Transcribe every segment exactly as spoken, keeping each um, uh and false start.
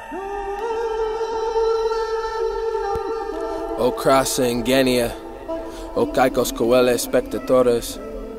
O crasa ingenia, o caicos coele spectatores.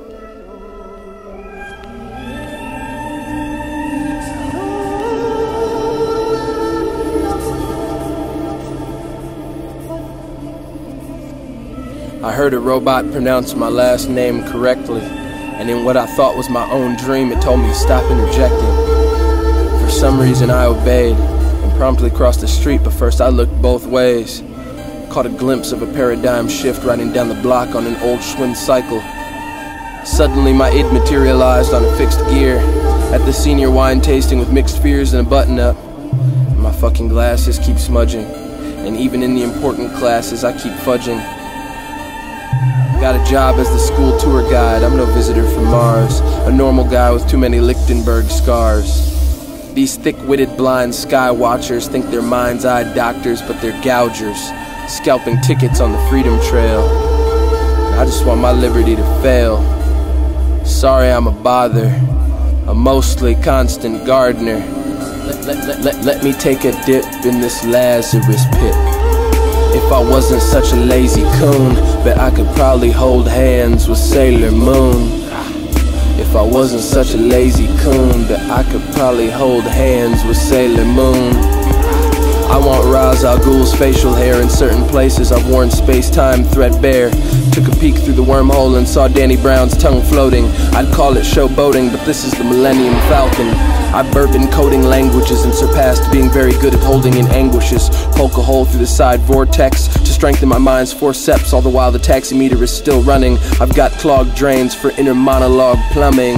I heard a robot pronounce my last name correctly, and in what I thought was my own dream, it told me to stop interjecting. For some reason I obeyed, and promptly crossed the street, but first I looked both ways. Caught a glimpse of a paradigm shift riding down the block on an old Schwinn cycle. Suddenly my id materialized on a fixed gear, at the senior wine tasting with mixed fears and a button-up. My fucking glasses keep smudging, and even in the important classes I keep fudging. Got a job as the school tour guide, I'm no visitor from Mars, a normal guy with too many Lichtenberg scars. These thick-witted blind sky watchers think they're mind's-eye doctors, but they're gougers, scalping tickets on the freedom trail. I just want my liberty to fail. Sorry I'm a bother, a mostly constant gardener. Let, let, let, let, let me take a dip in this Lazarus pit. If I wasn't such a lazy coon, bet I could probably hold hands with Sailor Moon. If I wasn't such a lazy coon, bet I could probably hold hands with Sailor Moon. I want Ra's al Ghul's facial hair in certain places. I've worn space-time threadbare. Took a peek through the wormhole and saw Danny Brown's tongue floating. I'd call it showboating, but this is the Millennium Falcon. I've bourbon coding languages and surpassed being very good at holding in anguishes. Poke a hole through the side vortex to strengthen my mind's forceps, all the while the taximeter is still running. I've got clogged drains for inner monologue plumbing.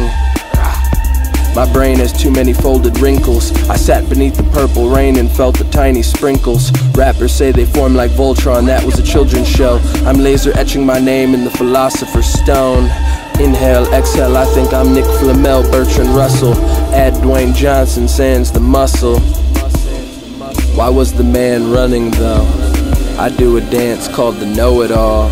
My brain has too many folded wrinkles. I sat beneath the purple rain and felt the tiny sprinkles. Rappers say they form like Voltron, that was a children's show. I'm laser etching my name in the Philosopher's Stone. Inhale, exhale, I think I'm Nick Flamel, Bertrand Russell. Add Dwayne Johnson, sans the muscle. Why was the man running though? I do a dance called the know-it-all.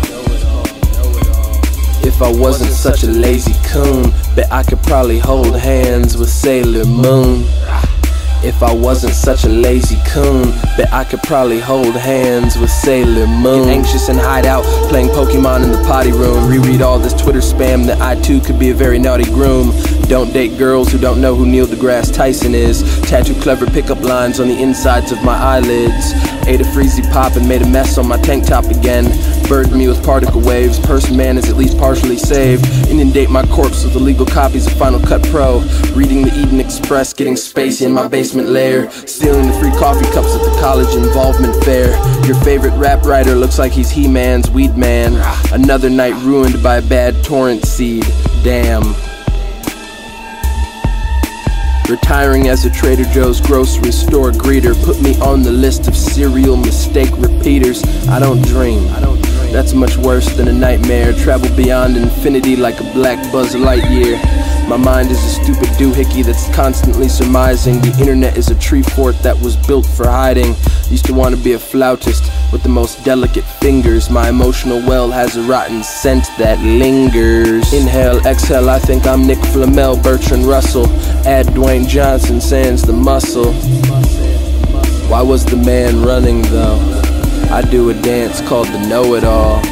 If I wasn't such a lazy coon, bet I could probably hold hands with Sailor Moon. If I wasn't such a lazy coon, bet I could probably hold hands with Sailor Moon. Get anxious and hide out, playing Pokemon in the potty room. Reread all this Twitter spam that I too could be a very naughty groom. Don't date girls who don't know who Neil deGrasse Tyson is. Tattoo clever pickup lines on the insides of my eyelids. Ate a Freezy Pop and made a mess on my tank top again. Burned me with particle waves, Person Man is at least partially saved. Inundate my corpse with illegal copies of Final Cut Pro. Reading the Eden Express, getting spacey in my basement lair. Stealing the free coffee cups at the college involvement fair. Your favorite rap writer looks like he's He-Man's weed man. Another night ruined by a bad torrent seed, damn. Retiring as a Trader Joe's grocery store greeter put me on the list of serial mistake repeaters. I don't dream, that's much worse than a nightmare. Travel beyond infinity like a black Buzz Lightyear. My mind is a stupid doohickey that's constantly surmising the internet is a tree fort that was built for hiding. Used to want to be a flautist with the most delicate fingers. My emotional well has a rotten scent that lingers. Inhale, exhale, I think I'm Nick Flamel, Bertrand Russell. Add Dwayne Johnson, sans the muscle. Why was the man running though? I do a dance called the know-it-all.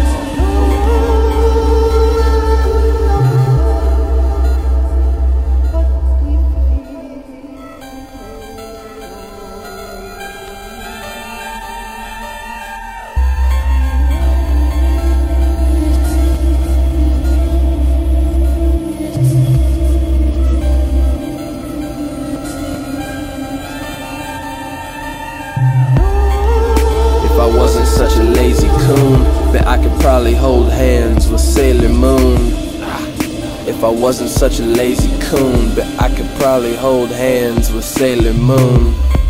If I wasn't such a lazy coon, bet I could probably hold hands with Sailor Moon. If I wasn't such a lazy coon, bet I could probably hold hands with Sailor Moon.